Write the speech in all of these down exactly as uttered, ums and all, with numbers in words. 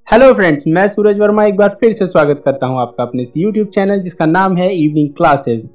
Hello friends, मैं सूरज वर्मा एक बार फिर से स्वागत करता हूं आपका अपने इस यूट्यूब चैनल जिसका नाम है evening classes.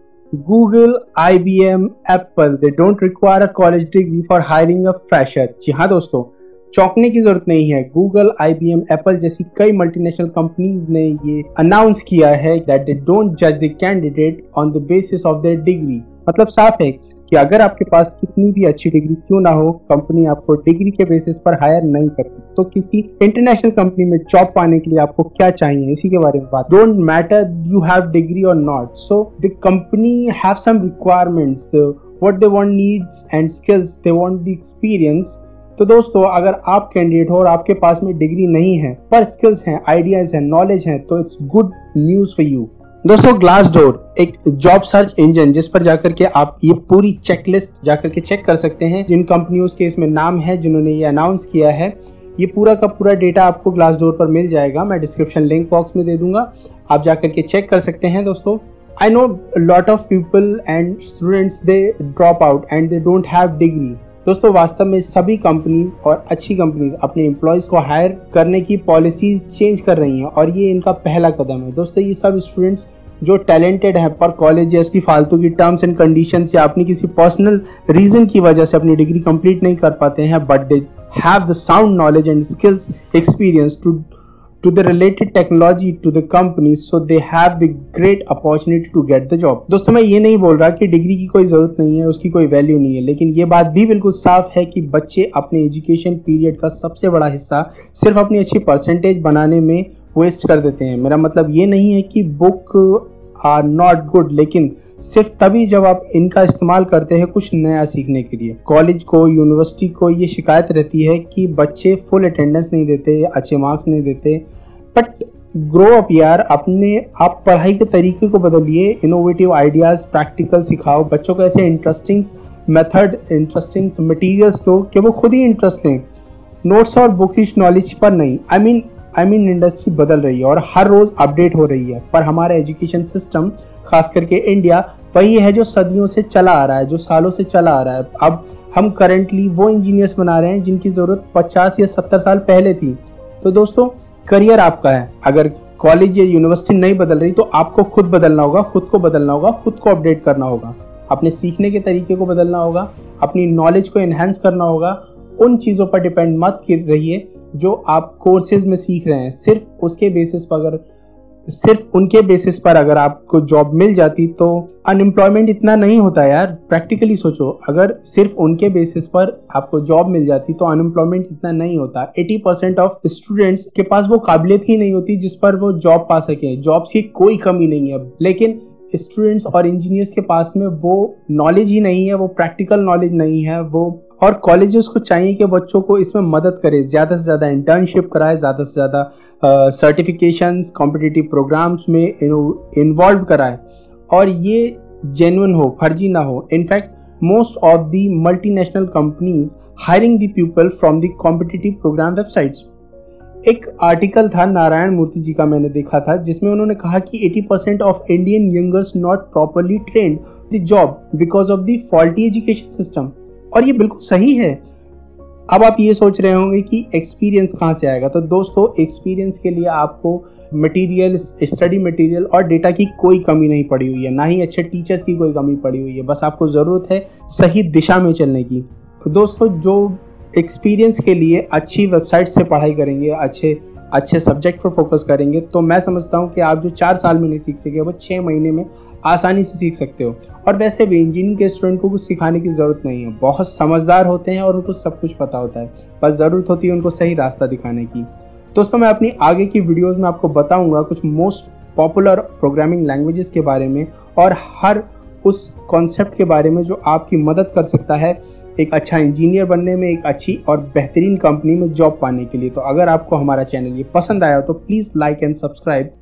Google, I B M, Apple, they don't require a college degree for hiring a fresher. जी हाँ दोस्तों, चौंकने की जरूरत नहीं है। Google, I B M, Apple जैसी कई मल्टीनेशनल कंपनीज ने ये अनाउंस किया है दैट दे डोंट जज the candidate on the basis of their degree. मतलब साफ है कि अगर आपके पास कितनी भी अच्छी डिग्री क्यों ना हो, कंपनी आपको डिग्री के बेसिस पर हायर नहीं करती। तो किसी इंटरनेशनल कंपनी में जॉब पाने के लिए आपको क्या चाहिए, इसी के बारे में बात। Don't matter you have degree और not, so the company have some requirements, what they want, needs and skills, they want the experience. तो दोस्तों, अगर आप कैंडिडेट हो और आपके पास में डिग्री नहीं है पर स्किल्स हैं, आइडियाज हैं, नॉलेज है, तो it's good news for you. दोस्तों, ग्लासडोर एक जॉब सर्च इंजन जिस पर जाकर के आप ये पूरी चेकलिस्ट जाकर के चेक कर सकते हैं जिन कंपनियों के इसमें नाम है जिन्होंने ये अनाउंस किया है। ये पूरा का पूरा डेटा आपको ग्लासडोर पर मिल जाएगा, मैं डिस्क्रिप्शन लिंक बॉक्स में दे दूंगा, आप जाकर के चेक कर सकते हैं। दोस्तों, I know lot of people and students they drop out and they don't have degree. दोस्तों, वास्तव में सभी कंपनीज और अच्छी कंपनीज अपने एम्प्लॉयज को हायर करने की पॉलिसीज चेंज कर रही हैं और ये इनका पहला कदम है। दोस्तों, ये सब स्टूडेंट्स जो टैलेंटेड है पर कॉलेजेस की फालतू की टर्म्स एंड कंडीशंस या अपनी किसी पर्सनल रीजन की वजह से अपनी डिग्री कंप्लीट नहीं कर पाते हैं, but they have the sound knowledge and skills experience to to the related technology to the company, so they have the great opportunity to get the job। दोस्तों, मैं ये नहीं बोल रहा कि डिग्री की कोई ज़रूरत नहीं है, उसकी कोई वैल्यू नहीं है, लेकिन ये बात भी बिल्कुल साफ है कि बच्चे अपने एजुकेशन पीरियड का सबसे बड़ा हिस्सा सिर्फ अपनी अच्छी परसेंटेज बनाने में वेस्ट कर देते हैं। मेरा मतलब ये नहीं है कि बुक आर नॉट गुड, लेकिन सिर्फ तभी जब आप इनका इस्तेमाल करते हैं कुछ नया सीखने के लिए। कॉलेज को, यूनिवर्सिटी को ये शिकायत रहती है कि बच्चे फुल अटेंडेंस नहीं देते, अच्छे मार्क्स नहीं देते। बट ग्रो अप यार, अपने आप पढ़ाई के तरीके को बदलिए, इनोवेटिव आइडियाज, प्रैक्टिकल सिखाओ बच्चों को, ऐसे इंटरेस्टिंग मेथड, इंटरेस्टिंग मटेरियल्स दो कि वो खुद ही इंटरेस्ट लें, नोट्स और बुकिश नॉलेज पर नहीं। I mean I mean industry बदल रही है और हर रोज अपडेट हो रही है, पर हमारा एजुकेशन सिस्टम खास करके इंडिया वही है जो सदियों से चला आ रहा है, जो सालों से चला आ रहा है। अब हम करेंटली वो इंजीनियर्स बना रहे हैं जिनकी जरूरत पचास या सत्तर साल पहले थी। तो दोस्तों, करियर आपका है। अगर कॉलेज या यूनिवर्सिटी नहीं बदल रही तो आपको खुद बदलना होगा, खुद को बदलना होगा, खुद को अपडेट करना होगा, अपने सीखने के तरीके को बदलना होगा, अपनी नॉलेज को एनहांस करना होगा। उन चीज़ों पर डिपेंड मत रहिए जो आप कोर्सेज में सीख रहे हैं। सिर्फ उसके बेसिस पर अगर सिर्फ उनके बेसिस पर अगर आपको जॉब मिल जाती तो अनएम्प्लॉयमेंट इतना नहीं होता यार। प्रैक्टिकली सोचो, अगर सिर्फ उनके बेसिस पर आपको जॉब मिल जाती तो अनएम्प्लॉयमेंट इतना नहीं होता। अस्सी परसेंट ऑफ स्टूडेंट्स के पास वो काबिलियत ही नहीं होती जिस पर वो जॉब पा सके। जॉब्स की कोई कमी नहीं है, लेकिन स्टूडेंट्स और इंजीनियर्स के पास में वो नॉलेज ही नहीं है, वो प्रैक्टिकल नॉलेज नहीं है वो। और कॉलेजेस को चाहिए कि बच्चों को इसमें मदद करे, ज़्यादा से ज़्यादा इंटर्नशिप कराए, ज़्यादा से ज़्यादा सर्टिफिकेशंस, कॉम्पिटिटिव प्रोग्राम्स में इन्वॉल्व कराए और ये जेन्युइन हो, फर्जी ना हो। In fact most of the multinational companies hiring the people from the competitive program websites. एक आर्टिकल था नारायण मूर्ति जी का, मैंने देखा था, जिसमें उन्होंने कहा कि अस्सी percent of Indian youngers not properly trained the job because of the faulty education system. और ये बिल्कुल सही है। अब आप ये सोच रहे होंगे कि एक्सपीरियंस कहाँ से आएगा, तो दोस्तों, एक्सपीरियंस के लिए आपको मटेरियल, स्टडी मटेरियल और डेटा की कोई कमी नहीं पड़ी हुई है, ना ही अच्छे टीचर्स की कोई कमी पड़ी हुई है। बस आपको ज़रूरत है सही दिशा में चलने की। तो दोस्तों, जो एक्सपीरियंस के लिए अच्छी वेबसाइट से पढ़ाई करेंगे, अच्छे अच्छे सब्जेक्ट पर फोकस करेंगे, तो मैं समझता हूँ कि आप जो चार साल में नहीं सीख सके वो छः महीने में आसानी से सीख सकते हो। और वैसे भी इंजीनियरिंग के स्टूडेंट को कुछ सिखाने की ज़रूरत नहीं है, बहुत समझदार होते हैं और उनको सब कुछ पता होता है, बस ज़रूरत होती है उनको सही रास्ता दिखाने की। दोस्तों, मैं अपनी आगे की वीडियोज़ में आपको बताऊँगा कुछ मोस्ट पॉपुलर प्रोग्रामिंग लैंग्वेजेस के बारे में और हर उस कॉन्सेप्ट के बारे में जो आपकी मदद कर सकता है एक अच्छा इंजीनियर बनने में, एक अच्छी और बेहतरीन कंपनी में जॉब पाने के लिए। तो अगर आपको हमारा चैनल ये पसंद आया तो प्लीज़ लाइक एंड सब्सक्राइब